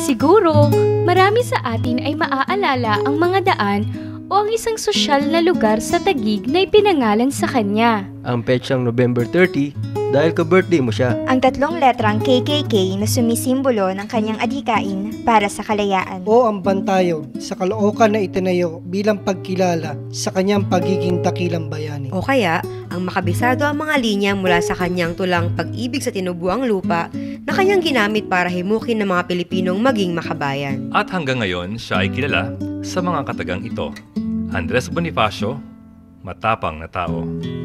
Siguro, marami sa atin ay maaalala ang mga daan o ang isang sosyal na lugar sa Taguig na ipinangalan sa kanya. Ang petsang November 30 dahil ka-birthday mo siya. Ang 3 letrang KKK na sumisimbolo ng kanyang adhikain para sa kalayaan. O ang bantayog sa Caloocan na itinayo bilang pagkilala sa kanyang pagiging dakilang bayani. O kaya, ang makabisado ang mga linya mula sa kanyang tulang pag-ibig sa tinubuang lupa na kanyang ginamit para himukin ng mga Pilipinong maging makabayan. At hanggang ngayon, siya ay kilala sa mga katagang ito. Andres Bonifacio, matapang na tao.